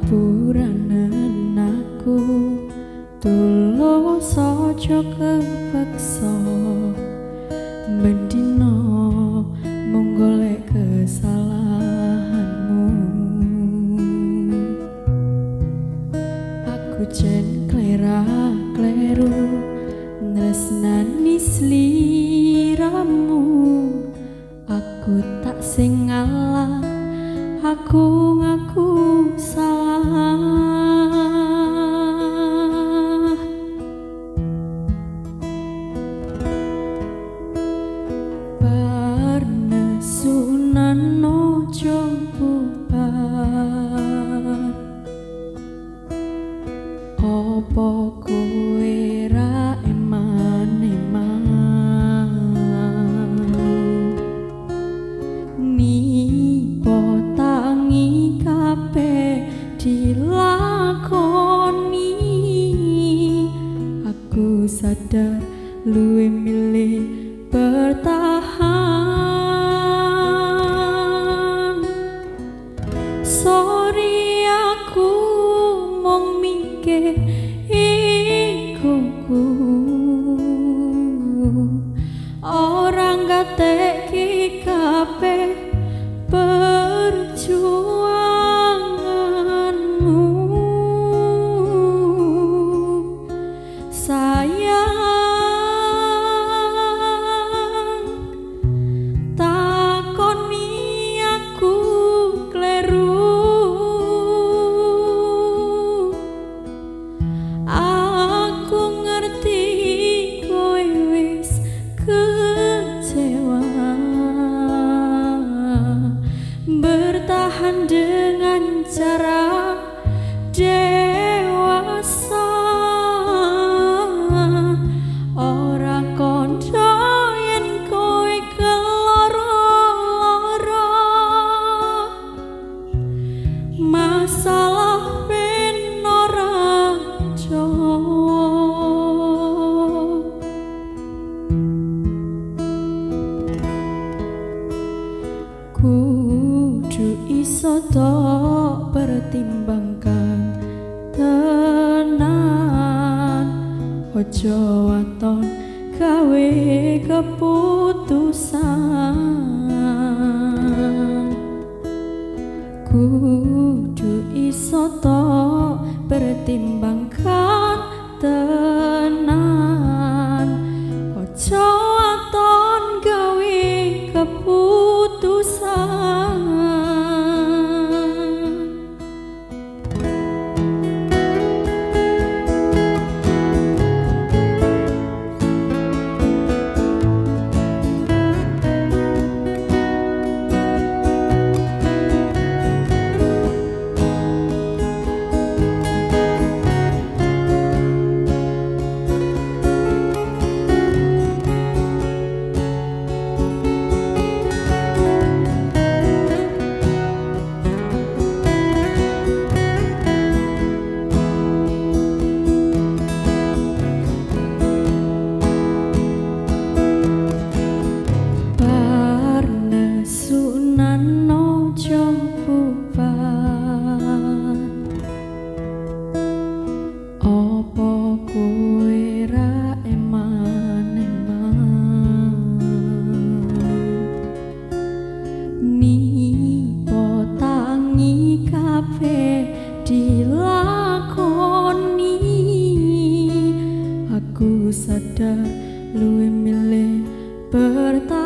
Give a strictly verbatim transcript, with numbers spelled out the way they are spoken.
Ngapuranen aku tulus aja kepeksa bendino mung golek kesalahanmu. Aku jen klera-kleru tresnani sliramu. Aku tak sing ngalah, aku ngaku salah. Parnesunan ojo bubar, opo kowe ra eman-eman nipo tangi kabeh dilakoni. Aku sadar luwih milih bertahan. Sorry aku mung mikir ikuku, orang gatek kabeh perjuanganmu. Sayang, takoni aku kleru, aku ngerti kowe wis kecewa. Bertahan dengan cara dewasa, ora kondo yen kowe keloro-loro. Masalah ben ora jauh, kudu iso tok pertimbangkan tenan. Ojo waton gawe keputusan, kudu iso tok pertimbangkan tenan. Ojo waton gawe keputusan. Parnesunan ojo bubar, opo kowe ra eman-eman nipo tangi kabeh dilakoni. Aku sadar luwih milih bertahan.